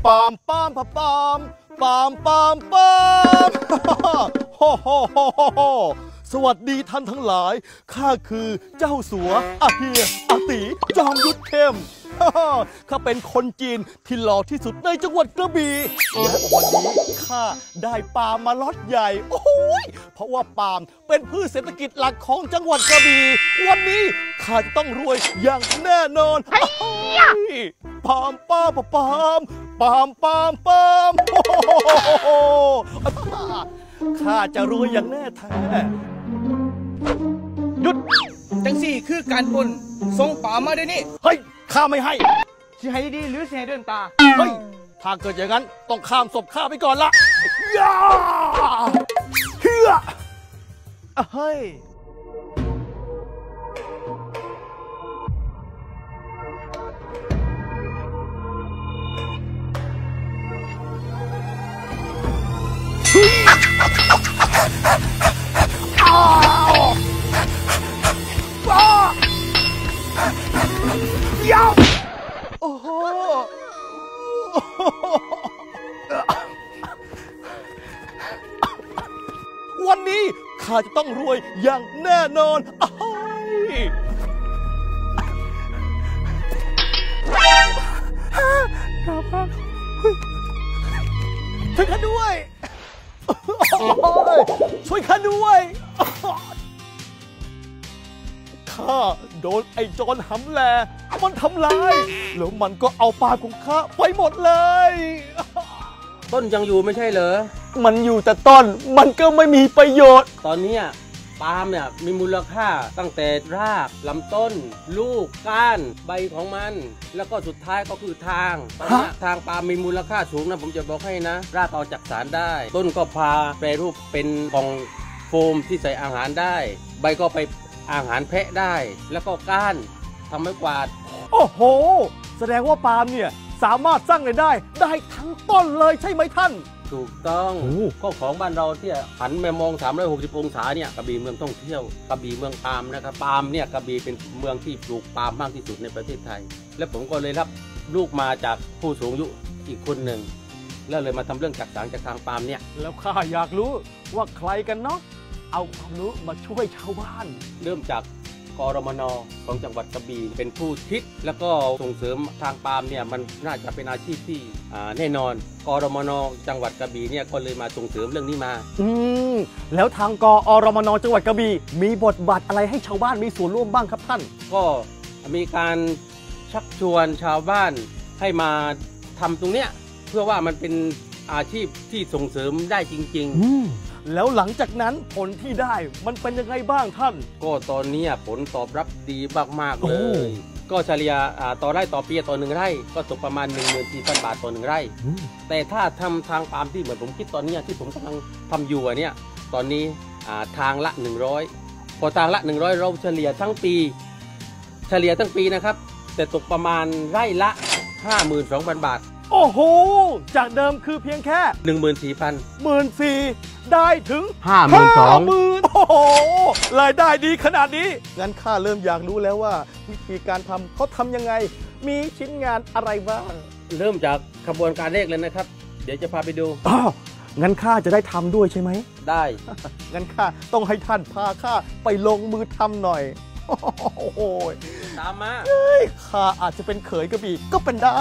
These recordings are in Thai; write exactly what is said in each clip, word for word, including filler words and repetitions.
ปามปามปามปามปามปามปามโฮโฮโฮโฮสวัสดีท่านทั้งหลายข้าคือเจ้าสัวอาเฮียอาตีจอมยุทธเข้มข้าเป็นคนจีนที่หล่อที่สุดในจังหวัดกระบี่และวันนี้ข้าได้ปาล์มมาล็อตใหญ่โอ้ยเพราะว่าปาล์มเป็นพืชเศรษฐกิจหลักของจังหวัดกระบี่วันนี้ข้าจะต้องรวยอย่างแน่นอนปาล์มปาล์มปาล์มปาล์มปาล์มปาล์มข้าจะรวยอย่างแน่แท้หยุดจังสี่คือการปล้นส่งป่ามาเดี๋ยวนี้เฮ้ยข้าไม่ให้สิให้ดีหรือสิให้เดินตาเฮ้ยถ้าเกิดอย่างนั้นต้องข้ามศพข้าไปก่อนละย่าเฮียเฮ้ยโอ้โหวันนี้ข้าจะต้องรวยอย่างแน่นอนช่วยข้าด้วยช่วยข้าด้วยข้าโดนไอ้โจรหำแลมันทำลายแล้วมันก็เอาปลาของข้าไปหมดเลยต้นยังอยู่ไม่ใช่เหรอมันอยู่แต่ต้นมันก็ไม่มีประโยชน์ตอนนี้ปาล์มเนี่ยมีมูลค่าตั้งแต่รากลำต้นลูกก้านใบของมันแล้วก็สุดท้ายก็คือทางตอนนี้ทางปาล์มมีมูลค่าสูงนะผมจะบอกให้นะรากเอาจากสารได้ต้นก็พาแปรรูปเป็นกล่องโฟมที่ใส่อาหารได้ใบก็ไปอาหารแพะได้แล้วก็ก้านทำไม้กวาดโอ้โหแสดงว่าปาล์มเนี่ยสามารถสร้างรายได้ได้ทั้งต้นเลยใช่ไหมท่านถูกต้องก็ของบ้านเราที่หันมามองสามร้อยหกสิบองศาเนี่ยกระบี่เมืองท่องเที่ยวกระบี่เมืองปาล์มนะครับปาล์มเนี่ยกระบี่เป็นเมืองที่ปลูกปาล์มมากที่สุดในประเทศไทยและผมก็เลยรับลูกมาจากผู้สูงอายุอีกคนหนึ่งแล้วเลยมาทำเรื่องจักสารจากทางปาล์มเนี่ยแล้วข้าอยากรู้ว่าใครกันเนาะเอาความรู้มาช่วยชาวบ้านเริ่มจากกรมน.ของจังหวัดกระบี่เป็นผู้คิดแล้วก็ส่งเสริมทางปาล์มเนี่ยมันน่าจะเป็นอาชีพที่แน่นอนกรมน.จังหวัดกระบี่เนี่ยก็เลยมาส่งเสริมเรื่องนี้มาอืมแล้วทางกอรมน.จังหวัดกระบี่มีบทบาทอะไรให้ชาวบ้านมีส่วนร่วมบ้างครับท่านก็มีการชักชวนชาวบ้านให้มาทำตรงเนี้ยเพื่อว่ามันเป็นอาชีพที่ส่งเสริมได้จริงๆแล้วหลังจากนั้นผลที่ได้มันเป็นยังไงบ้างท่านก็ตอนนี้ผลตอบรับดีมากๆเลยก็เฉลี่ยต่อไร่ต่อปีต่อหนึ่งไร่ก็ตกประมาณ หนึ่งหมื่นสี่พัน บาทต่อหนึ่งไร่แต่ถ้าทำทางปาล์มที่เหมือนผมคิดตอนนี้ที่ผมกำลังทำอยู่เนี่ยตอนนี้ทางละหนึ่งร้อยพอทางละหนึ่งร้อยเราเฉลี่ยทั้งปีเฉลี่ยทั้งปีนะครับแต่ตกประมาณไร่ละ ห้าหมื่นสองพัน บาทโอ้โหจากเดิมคือเพียงแค่หนึ่งหมื่นสี่พันหมื่นสี่ได้ถึงห้าหมื่นสองโอ้โหรายได้ดีขนาดนี้งั้นข้าเริ่มอยากรู้แล้วว่าวิธีการทำเขาทำยังไงมีชิ้นงานอะไรบ้างเริ่มจากขบวนการแรกเลยนะครับเดี๋ยวจะพาไปดูอ๋องั้นข้าจะได้ทำด้วยใช่ไหมได้งั้นข้าต้องให้ท่านพาข้าไปลงมือทำหน่อยโอ้โหตามมาข้าอาจจะเป็นเขยกระบี่ก็เป็นได้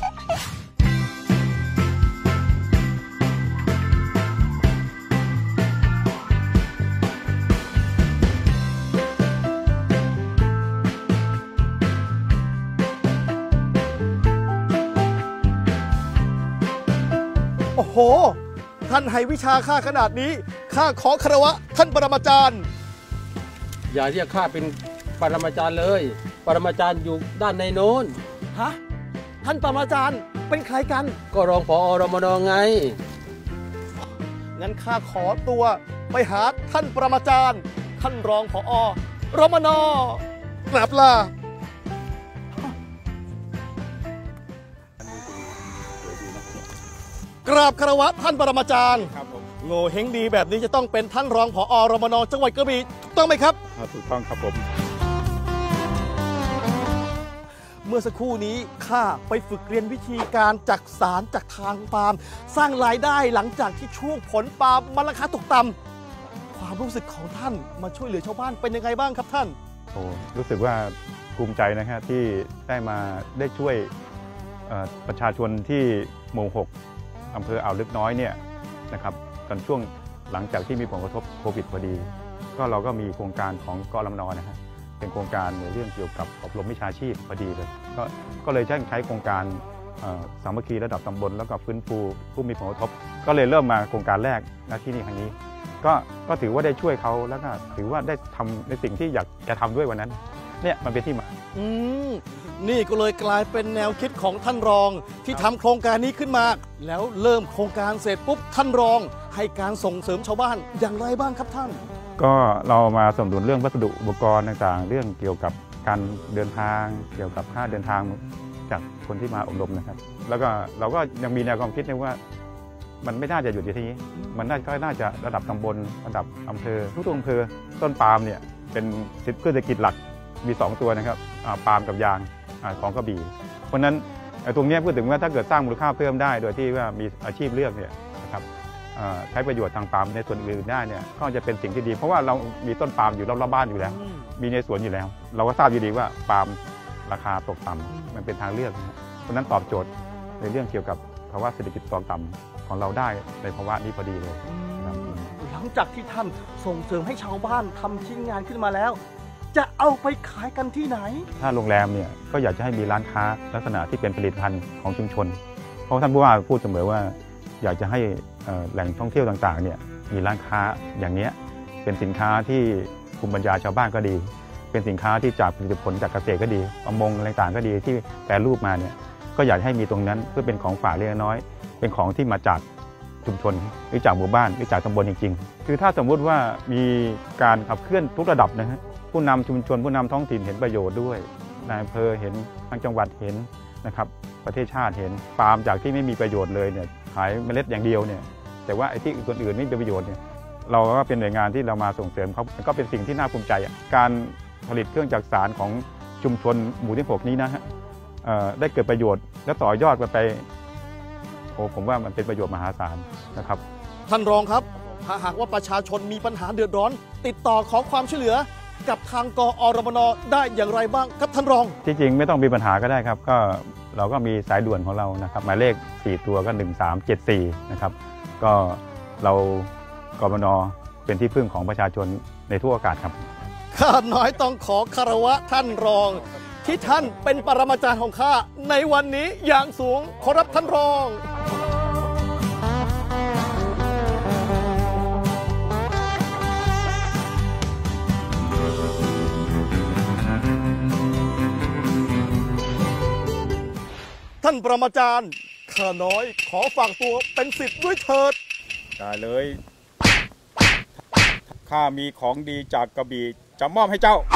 โอ้โหท่านให้วิชาข้าขนาดนี้ข้าขอคารวะท่านปรมาจารย์อย่าเรียกข้าเป็นปรมาจารย์เลยปรมาจารย์อยู่ด้านในโน้นฮะท่านปรมาจารย์เป็นใครกันก็รองผอ.รมน.ไงงั้นข้าขอตัวไปหาท่านปรมาจารย์ท่านรองผอ.รมน.กราบลากราบคารวะท่านปรมาจารย์ครับผมโง่เฮงดีแบบนี้จะต้องเป็นท่านรองผอ.รมน.จังหวัดกระบี่ถูกต้องไหมครับถูกต้องครับผมเมื่อสักครู่นี้ข้าไปฝึกเรียนวิธีการจักสารจากทางปาล์มสร้างรายได้หลังจากที่ช่วงผลปาล์มมันราคาตกต่ำความรู้สึกของท่านมาช่วยเหลือชาวบ้านเป็นยังไงบ้างครับท่านโอ้รู้สึกว่าภูมิใจนะครับที่ได้มาได้ช่วยประชาชนที่หมู่หกอำเภออ่าวลึกน้อยเนี่ยนะครับตอนช่วงหลังจากที่มีผลกระทบโควิดพอดีก็เราก็มีโครงการของกลมนนะฮะเป็นโครงการในเรื่องเกี่ยวกับอบรมวิชาชีพพอดีเลยก็ก็เลยใช้ใช้โครงการสามัคคีระดับตำบลแล้วก็ฟื้นฟูผู้มีผลกระทบก็เลยเริ่มมาโครงการแรกณที่นี่ครั้งนี้ก็ก็ถือว่าได้ช่วยเขาแล้วก็ถือว่าได้ทำในสิ่งที่อยากจะทำด้วยวันนั้นเนี่ยมันเป็นที่มาอืมนี่ก็เลยกลายเป็นแนวคิดของท่านรองที่ทำโครงการนี้ขึ้นมาแล้วเริ่มโครงการเสร็จปุ๊บท่านรองให้การส่งเสริมชาวบ้านอย่างไรบ้างครับท่านก็เรามาสนับสนุนเรื่องวัสดุอุปกรณ์ต่างๆเรื่องเกี่ยวกับการเดินทางเกี่ยวกับค่าเดินทางจากคนที่มาอบรมนะครับแล้วก็เราก็ยังมีแนวความคิดนะว่ามันไม่น่าจะอยู่ที่นี้มันน่าก็น่าจะระดับตำบลระดับอำเภอทุกอำเภอต้นปาล์มเนี่ยเป็นสิทธิพืชเศรษฐกิจหลักมีสองตัวนะครับปาล์มกับยางของกระบี่เพราะฉะนั้นตรงนี้พูดถึงว่าถ้าเกิดสร้างมูลค่าเพิ่มได้โดยที่ว่ามีอาชีพเลือกเนี่ยนะครับใช้ประโยชน์ทางปาล์มในส่วนอื่นได้เนี่ยก็จะเป็นสิ่งที่ดีเพราะว่าเรามีต้นปาล์มอยู่รอบๆบ้านอยู่แล้วมีในสวนอยู่แล้วเราก็ทราบอยู่ดีว่าปาล์มราคาตกต่ำมันเป็นทางเลือกเพราะฉะนั้นตอบโจทย์ในเรื่องเกี่ยวกับภาวะเศรษฐกิจตกต่ำของเราได้ในภาวะนี้พอดีเลยหลังจากที่ท่านส่งเสริมให้ชาวบ้านทำชิ้นงานขึ้นมาแล้วจะเอาไปขายกันที่ไหนถ้าโรงแรมเนี่ยก็อยากจะให้มีร้านค้าลักษณะที่เป็นผลิตภัณฑ์ของชุมชนเพราะท่านผู้ว่าพูดเสมอว่าอยากจะให้แหล่งท่องเที่ยวต่างๆเนี่ยมีร้านค้าอย่างนี้เป็นสินค้าที่ภูมิปัญญาชาวบ้านก็ดีเป็นสินค้าที่จากผลิตผลจากเกษตรก็ดีประมงอะไรต่างๆก็ดีที่แปรรูปมาเนี่ยก็อยากให้มีตรงนั้นเพื่อเป็นของฝากเล็กน้อยเป็นของที่มาจากชุมชนหรือจากหมู่บ้านหรือจากตำบลจริงๆคือถ้าสมมุติว่ามีการขับเคลื่อนทุกระดับนะฮะผู้นำชุมชนผู้นำท้องถิ่นเห็นประโยชน์ด้วยนายอำเภอเห็นทางจังหวัดเห็นนะครับประเทศชาติเห็นปาล์มจากที่ไม่มีประโยชน์เลยเนี่ยขายเมล็ดอย่างเดียวเนี่ยแต่ว่าไอ้ที่ส่วนอื่นไม่มีประโยชน์เนี่ยเราก็เป็นหน่วยงานที่เรามาส่งเสริมเขาก็เป็นสิ่งที่น่าภูมิใจการผลิตเครื่องจักสานของชุมชนหมู่ที่หกนี้นะฮะได้เกิดประโยชน์และต่อยอดไปโอ้ผมว่ามันเป็นประโยชน์มหาศาลนะครับท่านรองครับถ้าหากว่าประชาชนมีปัญหาเดือดร้อนติดต่อขอความช่วยเหลือกับทางกอรมนได้อย่างไรบ้างครับท่านรองที่จริงไม่ต้องมีปัญหาก็ได้ครับก็เราก็มีสายด่วนของเรานะครับหมายเลขสี่ตัวก็หนึ่งสามเจ็ดสี่นะครับก็เรากรมนเป็นที่พึ่งของประชาชนในทุกโอกาสครับข้าน้อยต้องขอคารวะท่านรองที่ท่านเป็นปรมาจารย์ของข้าในวันนี้อย่างสูงขอรับท่านรองท่านปรมาจารย์ข้าน้อยขอฝากตัวเป็นศิษย์ด้วยเถิดได้เลยข้ามีของดีจากกระบี่จะมอบให้เจ้า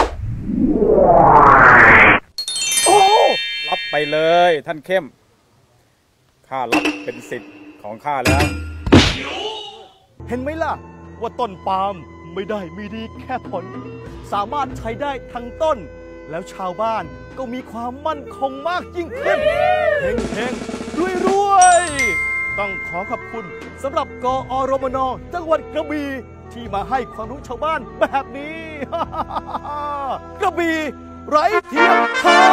โอ้รับไปเลยท่านเข้มข้ารับเป็นศิษย์ของข้าแล้วเห็นไหมล่ะว่าต้นปาล์มไม่ได้มีดีแค่ผลสามารถใช้ได้ทั้งต้นแล้วชาวบ้านก็มีความมั่นคงมากยิ่งขึ้นเฮงเฮงรวยรวยต้องขอขอบคุณสำหรับกอรมนจังหวัดกระบี่ที่มาให้ความรู้ชาวบ้านแบบนี้ กระบี่ไร้เทียมทาน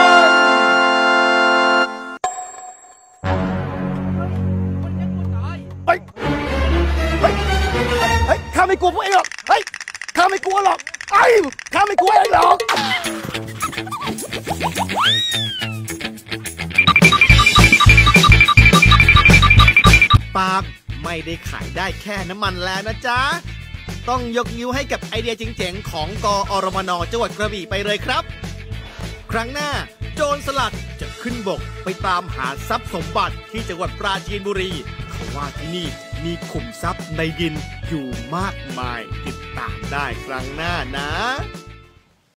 เฮ้ยเฮ้ยเฮ้ยข้าไม่กลัวพวกเองหรอกเฮ้ยข้าไม่กลัวหรอกไอ้ข้าไม่กลัวเองหรอกปาล์มไม่ได้ขายได้แค่น้ำมันแล้วนะจ๊ะต้องยกนิ้วให้กับไอเดียเจ๋งๆของกอรมนจังหวัดกระบี่ไปเลยครับครั้งหน้าโจรสลัดจะขึ้นบกไปตามหาทรัพย์สมบัติที่จังหวัดปราจีนบุรีเขาว่าที่นี่มีขุมทรัพย์ในดินอยู่มากมายติดตามได้ครั้งหน้านะ